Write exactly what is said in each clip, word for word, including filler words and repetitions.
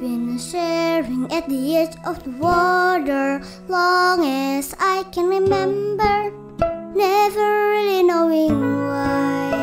been staring at the edge of the water long as I can remember, never really knowing why.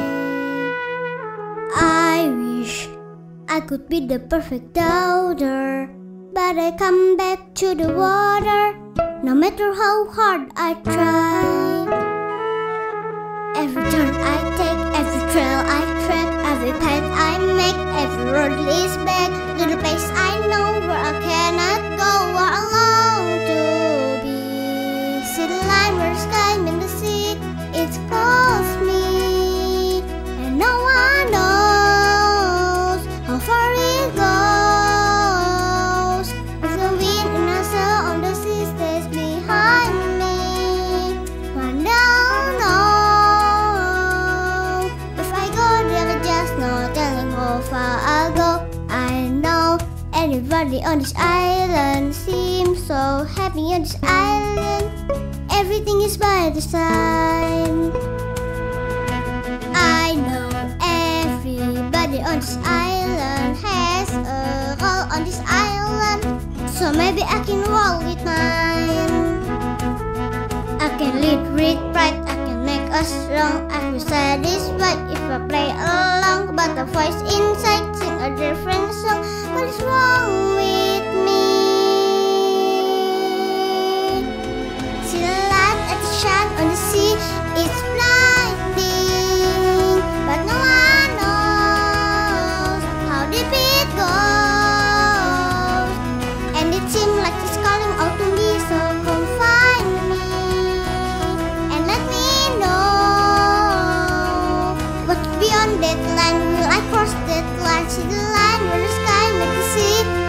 I wish I could be the perfect daughter, but I come back to the water no matter how hard I try. Every turn I take, every trail I tread, every path I make, every road leads back to the place I know where I cannot go, where I long to be. See the line where the sky meets the sea, it calls me, and no one knows how far it goes. If the wind and the sail on the sea stays behind me, one don't know. If I go there, just no telling how far I'll go. I know everybody on this island seems so happy on this island. Everything is by design. I know everybody on this island has a role on this island, so maybe I can roll with mine. I can lead, read, write, I can make us strong. I feel satisfied if I play along, but the voice inside sing a different song. What is wrong with me? See the light as it shine on the sea, it's blinding, but no one knows how deep it goes. And it seems like it's calling out to me, so come find me and let me know what's beyond that line. Will I cross that line? See the line where the sky meets the sea.